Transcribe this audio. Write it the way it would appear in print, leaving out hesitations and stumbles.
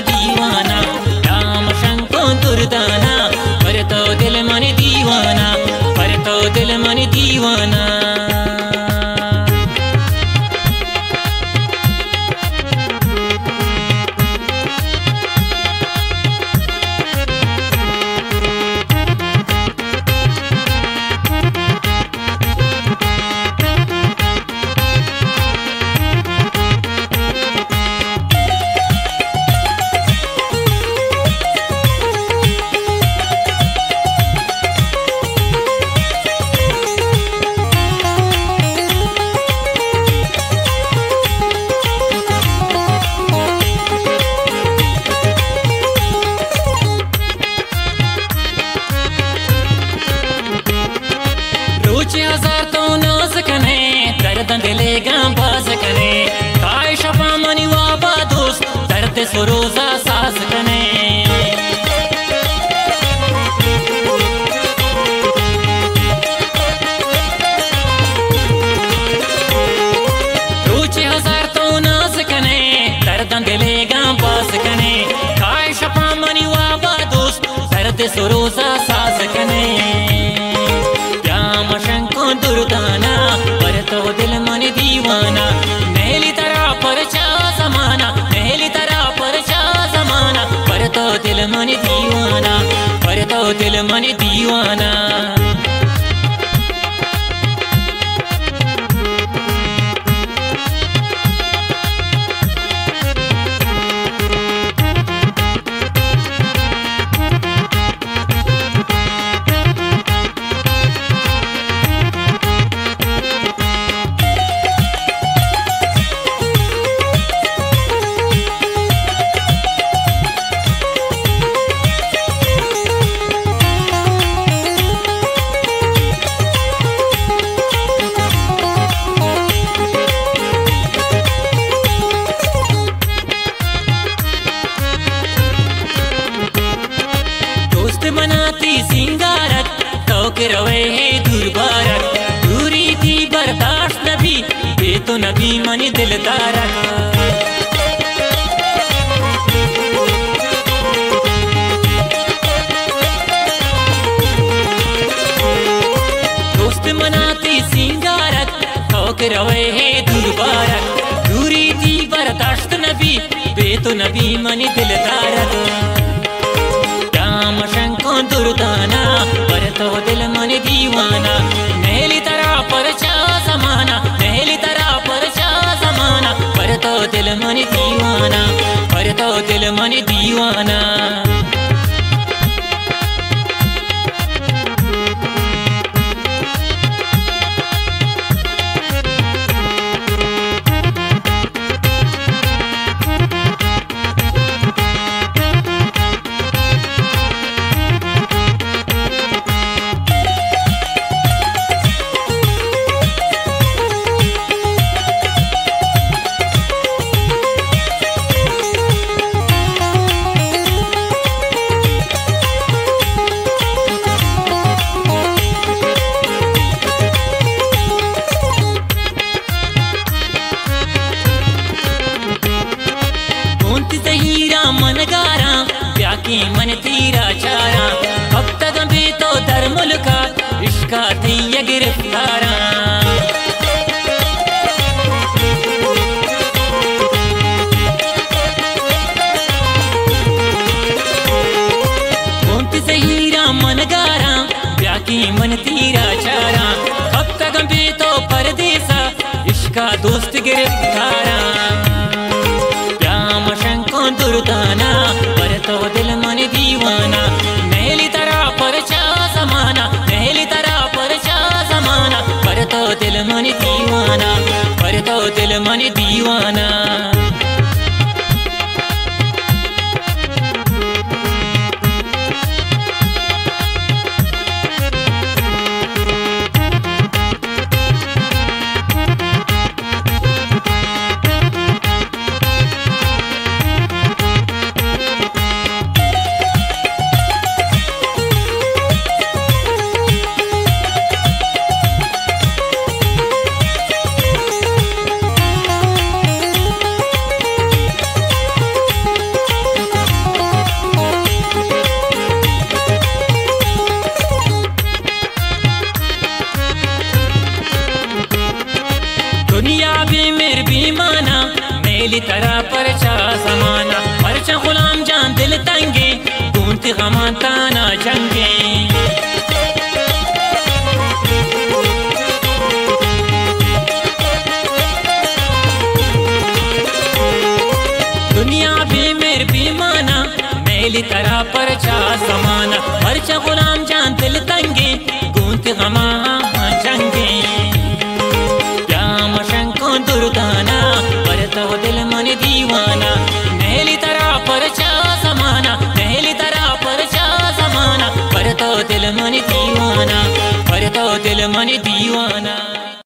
दीवाना, राम शंको दुर्दाना, पर तो दिल मन दीवाना, पर तो दिल मन दीवाना। हजार तो नाज कने दर्द दिलेगा बाज कने काय शफा मनी वाबा दोस्त दर्द सरोजा सास कने रोचे हजार तो नाज कने दर्द दिलेगा बाज कने काय शफा मनी वाबा दोस्त दर्द सरोजा सास कने दुर्दाना, पर तो दिल मन दीवाना, नहली तरह पर चा जमाना, नहली तरह पर चा जमाना, पर तो दिल मन दीवाना, पर तो दिल मन दीवाना। बनाती सिंगारत तो के रवे है दुर्बारत, दूरी थी बर्दाश्त नबी ये तो नबी मनी दिलदारत। दोस्त मनाती सिंगारत तो के रवे है दुर्बारत, दूरी थी बर्दाश्त नबी ये तो नबी मनी दिलदारत। शंको दुर्दाना, पर तो दिल मन दीवाना, नहली तरह पर चा जमाना, नहली तरह पर चा जमाना, पर तो दिल मन दीवाना, पर तो दिल मन दीवाना। मनगारा प्याकी मन तीरा चारा, अब तक भी तो दर मुल्का इश्का थी ये गिरफ्तारा। कौन से हीरा मनगारा प्याकी मन तीरा चारा, अब तक भी तो परदेसा इश्का दोस्त गिरफ्तारा। दुर्दाना, पर तो दिल मन दीवाना, नहली तरह पर चा जमाना, नहली तरह पर चा जमाना, पर तो दिल मन दीवाना, पर तो दिल मन दीवाना। परचा जमाना परचा गुलाम जान दिल तंगे गूंथ गमान ताना जंगे दुनिया भी मेरे बेमाना मेली तरह परचा जमाना परचा गुलाम जान दिल तंगे गूंथ गमान जंगे क्या मशंको दुर्दाना परतो दिल मन दीवाना मेली तरह परचा जमाना मेली तरह परचा जमाना परतो दिल मन दीवाना परतो दिल मन दीवाना।